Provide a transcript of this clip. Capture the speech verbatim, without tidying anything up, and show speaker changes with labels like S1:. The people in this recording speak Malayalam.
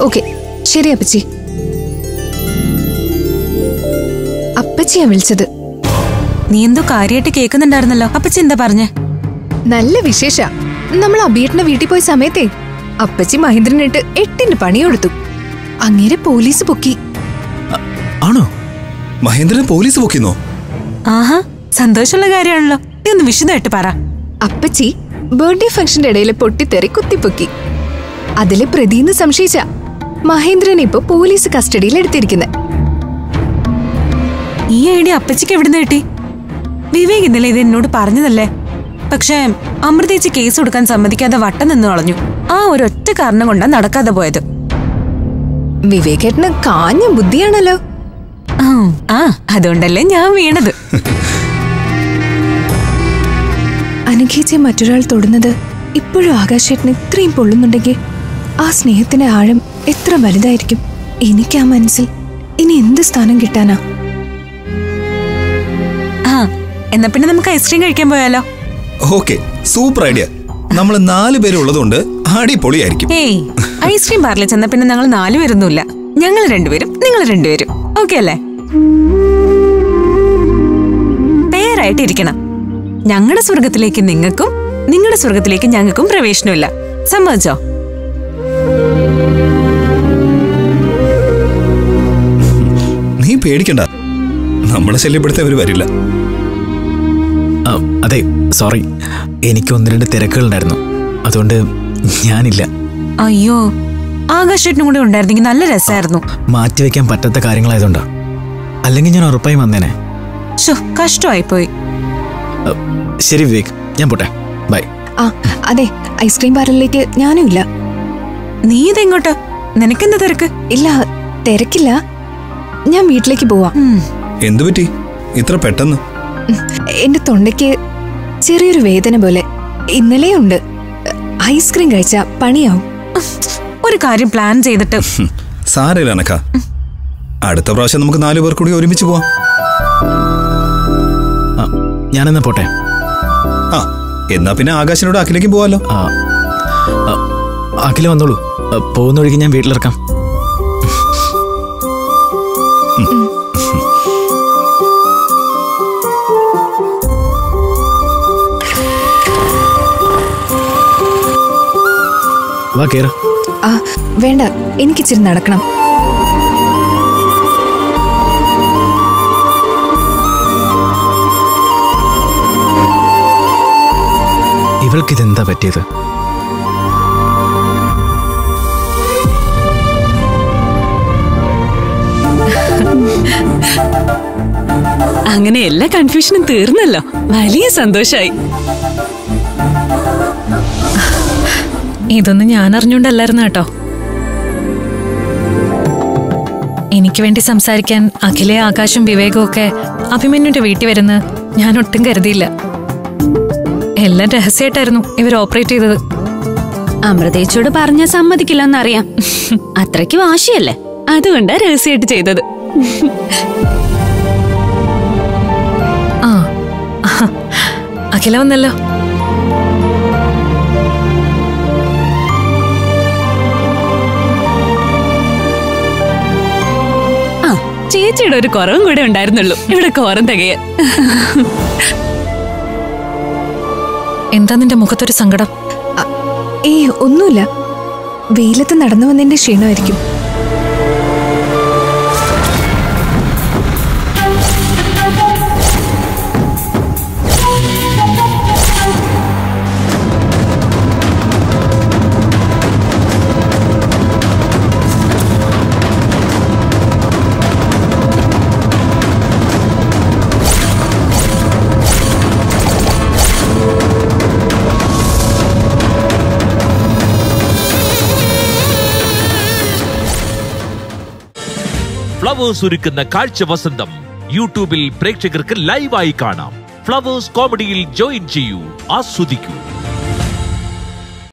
S1: ഓക്കെ ശരി അപ്പച്ചി. അപ്പച്ചിയാ വിളിച്ചത്.
S2: നീ എന്തോ കാര്യമായിട്ട് കേൾക്കുന്നുണ്ടായിരുന്നല്ലോ. അപ്പച്ചി എന്താ പറഞ്ഞേ?
S1: നല്ല വിശേഷ. നമ്മൾ അബീട്ടിന്റെ വീട്ടിൽ പോയ സമയത്തേ അപ്പച്ചി മഹേന്ദ്രനിട്ട് എട്ടിന് പണിയെടുത്തു. അങ്ങേരെ പോലീസ് പൊക്കി.
S3: ആണോ? മഹേന്ദ്രൻ പോലീസ് പൊക്കിന്നോ?
S2: ആഹാ, സന്തോഷമുള്ള കാര്യമാണല്ലോ. നീ ഒന്ന് വിശദമായിട്ട് പറ.
S1: അപ്പച്ചി ബർത്ത്ഡേ ഫംഗ്ഷന്റെ ഇടയിൽ പൊട്ടിത്തെറി കുത്തിപ്പൊക്കി. അതിലെ പ്രതിന്ന് സംശയിച്ച മഹേന്ദ്രനെ ഇപ്പൊ പോലീസ് കസ്റ്റഡിയിൽ എടുത്തിരിക്കുന്നത്.
S2: ഈ ഐഡിയ അപ്പച്ചിക്ക് എവിടുന്ന് കിട്ടി? വിവേക് ഇന്നലെ ഇത് എന്നോട് പറഞ്ഞതല്ലേ. പക്ഷേ അമൃതേച്ചി കേസ് കൊടുക്കാൻ സമ്മതിക്കാതെ വട്ടം നിന്ന് കളഞ്ഞു. ആ ഒരൊറ്റ കാരണം കൊണ്ടാ നടക്കാതെ പോയത്.
S1: വിവേകേട്ടന് കാഞ്ഞ ബുദ്ധിയാണല്ലോ.
S2: ആ അതുകൊണ്ടല്ലേ ഞാൻ വീണത്.
S1: അനുഖേച്ചിയെ മറ്റൊരാൾ തൊടുന്നത് ഇപ്പോഴും ആകാശേട്ടന് ഇത്രയും പൊള്ളുന്നുണ്ടെങ്കിൽ ആ സ്നേഹത്തിന്റെ ആഴം എത്ര വലുതായിരിക്കും. എനിക്ക് ആ മനസ്സിൽ ഇനി എന്ത് സ്ഥാനം കിട്ടാനാ?
S2: ആ എന്നാ പിന്നെ നമുക്ക് ഐസ്ക്രീം കഴിക്കാൻ പോയാലോ?
S3: Okay, super idea. നമ്മൾ നാല് പേരുള്ളതുകൊണ്ട് അടിപൊളിയായിരിക്കും.
S2: ഏയ്, ഐസ്ക്രീം പാർലർ ചെന്ന പിന്നെ ഞങ്ങൾ നാലു പേരൊന്നുമില്ല. ഞങ്ങൾ രണ്ടുപേരും നിങ്ങൾ രണ്ടുപേരും. ഓക്കെ അല്ലേ? പേരായിട്ട് ഇരിക്കണം. ഞങ്ങളുടെ സ്വർഗത്തിലേക്ക് നിങ്ങൾക്കും നിങ്ങളുടെ സ്വർഗത്തിലേക്ക് ഞങ്ങൾക്കും പ്രവേശനമില്ല. സമ്മതിച്ചോ?
S3: നീ പേടിക്കണ്ട, നമ്മളെ ശല്യപ്പെടുത്തവര് വരില്ല.
S4: അതെ, സോറി, എനിക്ക് ഒന്ന് രണ്ട് തിരക്കുകളുണ്ടായിരുന്നു, അതുകൊണ്ട് ഞാനില്ല.
S2: അയ്യോ, ആകാശേട്ടനും കൂടെ ഉണ്ടായിരുന്നെങ്കിൽ നല്ല രസമായിരുന്നു.
S4: മാറ്റിവെക്കാൻ പറ്റാത്ത കാര്യങ്ങളായതുകൊണ്ടാ, അല്ലെങ്കിൽ ഞാൻ ഉറപ്പായി വന്നേനെ.
S2: കഷ്ടമായി പോയി.
S4: ശരി വിവേക്, ഞാൻ പോട്ടെ, ബൈ.
S1: ആ അതെ, ഐസ്ക്രീം പാർലറിലേക്ക് ഞാനും ഇല്ല.
S2: നീ ഇതെങ്ങോട്ട്? നിനക്കെന്താ തിരക്ക്?
S1: ഇല്ല, തിരക്കില്ല, ഞാൻ വീട്ടിലേക്ക് പോവാ.
S3: എന്തു പറ്റി ഇത്ര പെട്ടെന്ന്?
S1: എന്റെ തൊണ്ടയ്ക്ക് ചെറിയൊരു വേദന പോലെ ഇന്നലെ ഉണ്ട്. ഐസ്ക്രീം കഴിച്ച പണിയാവും.
S2: ഒരു കാര്യം പ്ലാൻ ചെയ്തിട്ട്
S3: സാരമില്ല അനക്ക, അടുത്ത പ്രാവശ്യം നമുക്ക് നാലു പേർ കൂടി ഒരുമിച്ച് പോവാം.
S4: ഞാനെന്നാ പോട്ടെ.
S3: ആ എന്നാ പിന്നെ ആകാശിനോട് അഖിലേക്കും പോവാലോ.
S4: അഖില വന്നോളൂ, പോകുന്ന വഴിക്ക് ഞാൻ വീട്ടിലിറക്കാം. വാ കേറ.
S1: ആ വേണ്ട, എനിക്കിച്ചിരി നടക്കണം.
S4: ഇവൾക്കിതെന്താ പറ്റിയത്?
S2: അങ്ങനെ എല്ലാ കൺഫ്യൂഷനും തീർന്നല്ലോ. വലിയ സന്തോഷായി.
S5: ഇതൊന്നും ഞാൻ അറിഞ്ഞോണ്ടല്ലായിരുന്നു കേട്ടോ. എനിക്ക് വേണ്ടി സംസാരിക്കാൻ അഖിലെ, ആകാശും വിവേകവും ഒക്കെ അഭിമന്യുന്റെ വീട്ടിൽ വരുന്ന ഞാൻ ഒട്ടും കരുതിയില്ല. എല്ലാം രഹസ്യമായിട്ടായിരുന്നു ഇവർ ഓപ്പറേറ്റ് ചെയ്തത്.
S2: അമൃതേച്ചോട് പറഞ്ഞ സമ്മതിക്കില്ലെന്നറിയാം. അത്രയ്ക്ക് വാശിയല്ലേ, അതുകൊണ്ടാ രഹസ്യമായിട്ട് ചെയ്തത്.
S5: ആ അഖില വന്നല്ലോ.
S2: ആ ചേച്ചിയുടെ ഒരു കുറവും കൂടെ ഉണ്ടായിരുന്നുള്ളൂ ഇവിടെ കോരം തികയാൻ.
S5: എന്താ നിന്റെ മുഖത്തൊരു സങ്കടം?
S1: ഏയ് ഒന്നുമില്ല, വെയിലത്ത് നടന്നു വന്നതിന്റെ ക്ഷീണമായിരിക്കും.
S6: ഫ്ലവേഴ്സ് ഒരുക്കുന്ന കാഴ്ച വസന്തം യൂട്യൂബിൽ പ്രേക്ഷകർക്ക് ലൈവായി കാണാം. ഫ്ലവേഴ്സ് കോമഡിയിൽ ജോയിൻ ചെയ്യൂ, ആസ്വദിക്കൂ.